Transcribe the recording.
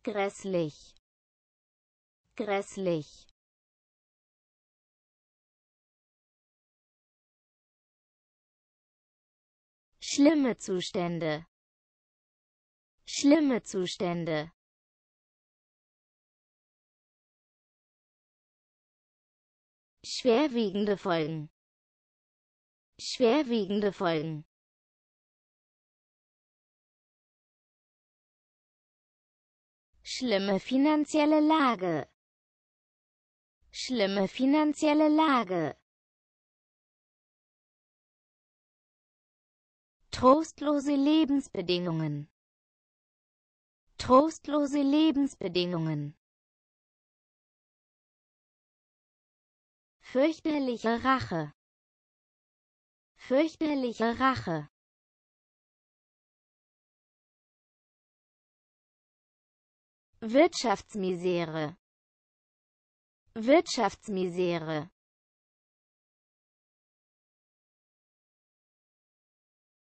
grässlich, grässlich, schlimme Zustände, schlimme Zustände, schwerwiegende Folgen, schwerwiegende Folgen, schlimme finanzielle Lage, schlimme finanzielle Lage, trostlose Lebensbedingungen, trostlose Lebensbedingungen, fürchterliche Rache, fürchterliche Rache, Wirtschaftsmisere, Wirtschaftsmisere,